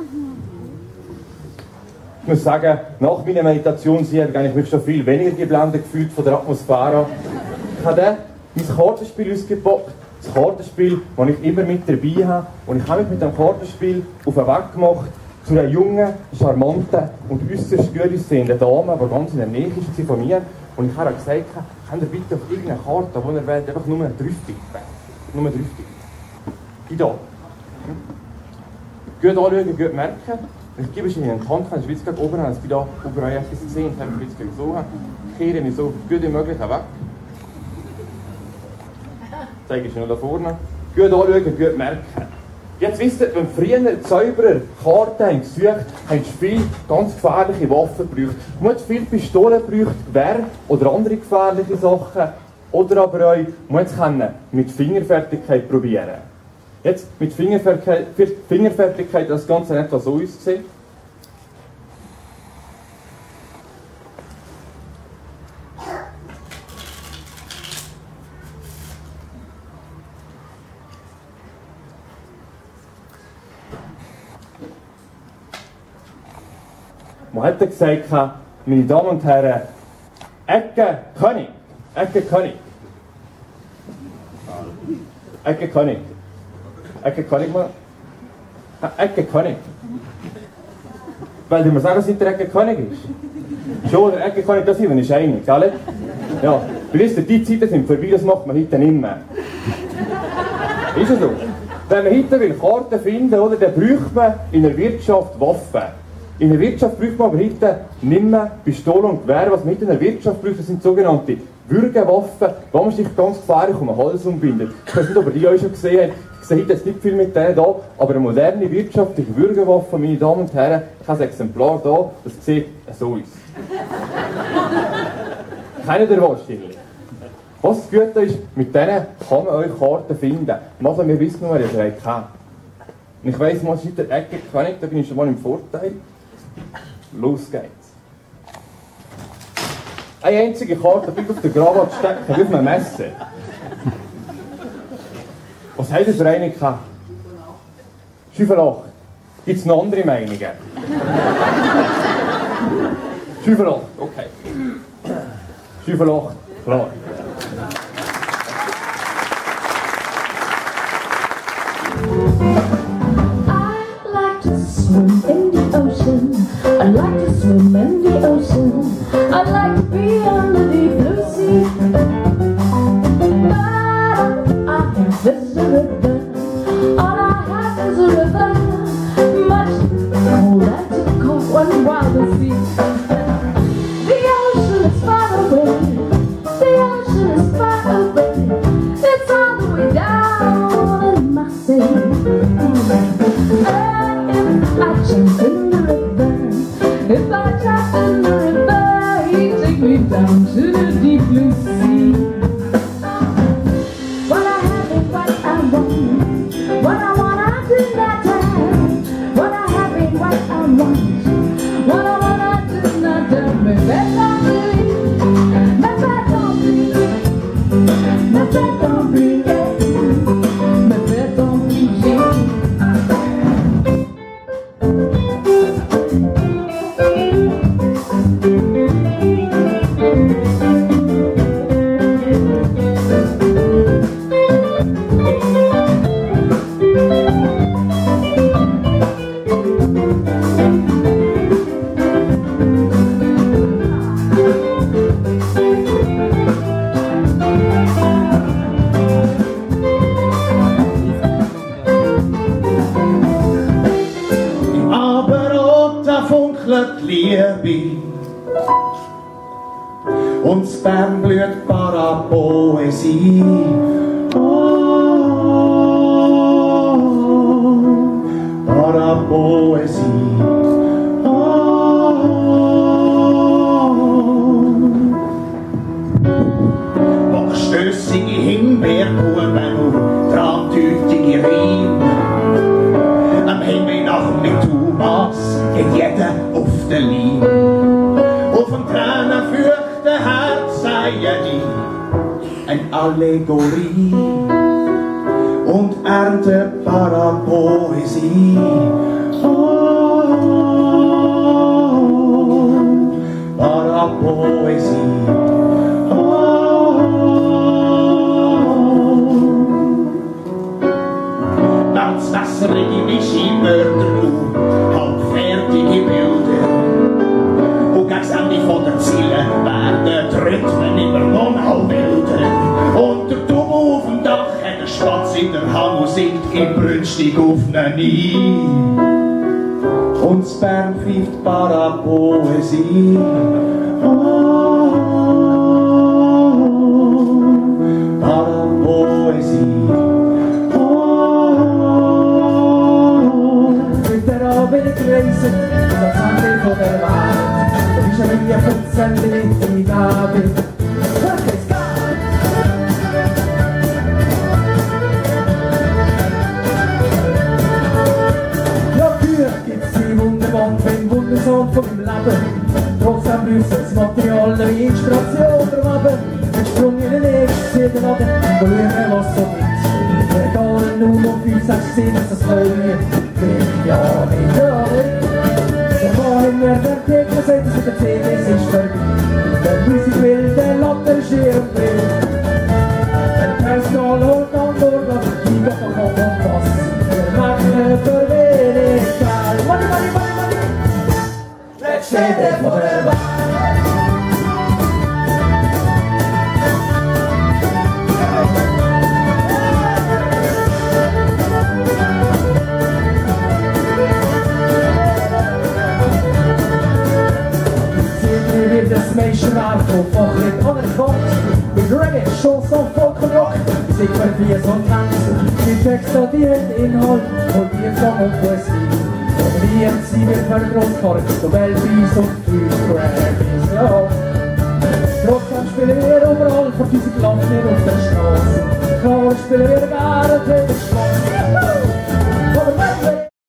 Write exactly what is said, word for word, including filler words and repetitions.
Ich muss sagen, nach meiner Meditation habe ich mich schon viel weniger geblendet gefühlt von der Atmosphäre. Ich habe dann mein Kartenspiel ausgepackt. Das Kartenspiel, das ich immer mit dabei habe. Und ich habe mich mit dem Kartenspiel auf den Weg gemacht zu einer jungen, charmanten und äußerst gut aussehenden Dame, die ganz in der Nähe war von mir. Und ich habe ihr gesagt, könnt ihr bitte auf irgendeine Karte, die ihr wählt, einfach nur eine Drüftung. Nur eine Drüftung. Die hier. Gut anschauen, gut merken. Ich gebe es Ihnen in die Hand, ich will jetzt gerade oben haben, dass Sie da oben euch etwas gesehen haben, ich will jetzt gerade so haben. Kehre mich so gut wie möglich weg. Zeige ich noch da vorne. Gut anschauen, gut merken. Jetzt wisst ihr, wenn früher Zauberer Karten haben gesucht, haben sie viele ganz gefährliche Waffen gebraucht. Man hat viele Pistolen gebraucht, Gewehr oder andere gefährliche Sachen. Oder aber auch, man hat es mit Fingerfertigkeit probieren. Jetzt mit Fingerfertigkeit, Fingerfertigkeit das Ganze in etwa so aussehen. Man hat gesagt, meine Damen und Herren, Ecke König, Ecke König, Ecke König. Ecke König mal. Ecke König. Weil die mir sagen, dass der Ecke König ist. Schon, der Ecke König, das sind wir nicht einig, gell? Ja, wisst ihr, die Zeiten sind vorbei, das macht man heute nicht mehr. Ist es so? Wenn man heute will Karten finden, oder, dann braucht man in der Wirtschaft Waffen. In der Wirtschaft braucht man aber heute nicht mehr Pistolen und Gewehr. Was man heute in der Wirtschaft braucht, das sind sogenannte Würgewaffen, die man sich ganz gefährlich um den Hals umbindet. Ich weiß nicht, ob ihr die euch schon gesehen habt. Ich sehe jetzt nicht viel mit denen da, aber eine moderne wirtschaftliche Würgewaffe, meine Damen und Herren, ich habe ein Exemplar da, das sieht so aus. Kennt ihr wahrscheinlich? Was das Gute ist, mit denen kann man euch Karten finden. Machen wir wissen nur, ihr seid keinen. Und ich weiss, man ist in der Ecke König, da bin ich schon mal im Vorteil. Los geht's. Eine einzige Karte bleibt auf der Krawatte stecken, wie auf einem Messer. Was hat das für eine gehabt? Schüfelacht. Gibt es noch andere Meinungen? Schüfelacht, okay. Schüfelacht, klar. I like to swim in the ocean. I like to swim in the ocean. I like to be under the blue sea. But I have this river. All I have is a river. Much cold and too cold one wild sea. The ocean is far away. The ocean is far away. It's all the way down in my sea. And if I jump in the river, if I jump in the river, he take me down to the deep blue sea. What I have is what I want. What I want I do not have. What I have is what I want. What I want I do not have. Me better believe. Me better believe. Me better believe. Me better believe. Liebe und das Bernblüt Parapoesie. Oh, Parapoesie. Oh, wachstössige Himbeerkuchen und drahttütige Riemen. Am Himmel nach mit Thomas geht jeder auf den Leim. Auf dem tränenfeuchten Herz sei ich eine Allegorie und ernte Parapoesie. Oh, inbrünstig auf ihn ein. Und das Bern pfeift Parapoesie. Oh, Parapoesie. Oh, mit der Abend gereist, das Ende von der Welt. Da ist ein Linie von Zentren in David. Ein Wundersohn von meinem Leben. Trotzdem müssen das Material wie Inspiration erleben. Ein Sprung in den nächsten Ziegenladen, schauen, was so gibt. Egal, nur noch fünf, sechs, sieben, das Neue. Ja, nicht, ja, nicht. Der Mann hinter der Theke sagt, es mit der C D, es ist vorbei. Der Musik will, der Latte ist hier und will. Ein Personal holt an Dorla, die geht noch auf und Pass. Wir machen für wenig Geld. Money, money, money. Seite von der Welt. Seht wird das Menschenwerk von fachlich anerkannt. Mit Reggae, Chanson, Folk und Rock. Singt man wie so ein Tanz. Die Texte, die haben Inhalt und die Gesang und Poesie. Die M C wird vergrößert, Nobelpreis und fünf Grammys, ja. Trotzdem spielen wir überall, vor diesem Land nicht auf der Straße. Klar spielen wir gerne auf der Straße.